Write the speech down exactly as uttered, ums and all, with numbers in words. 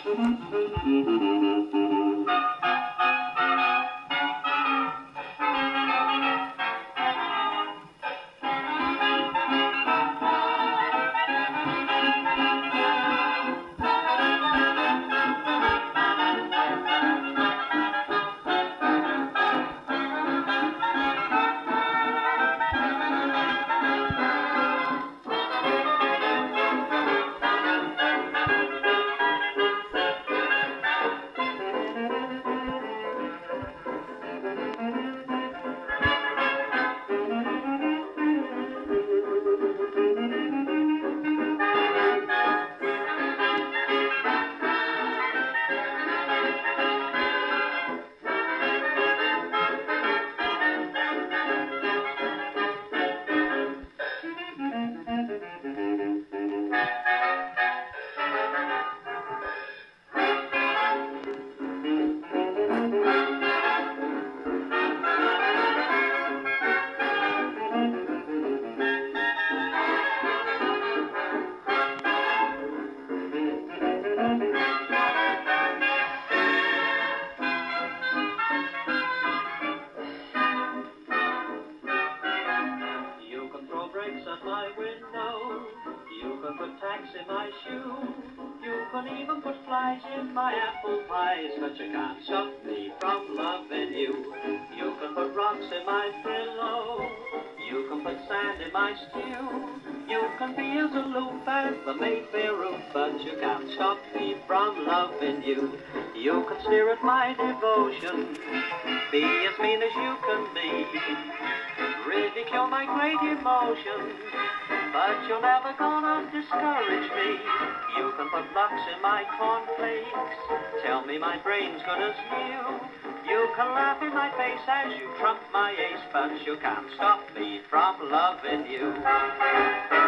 in my shoe. You can even put flies in my apple pies, but you can't stop me from loving you. You can put rocks in my pillow. You can put sand in my stew. You can be as aloof as the Mayfair roof, but you can't stop me from loving you. You can sneer at my devotion, be as mean as you can be, ridicule my great emotion, but you're never gonna discourage me. You can put locks in my cornflakes, tell me my brain's good as new. You can laugh in my face as you trump my ace, but you can't stop me from loving you.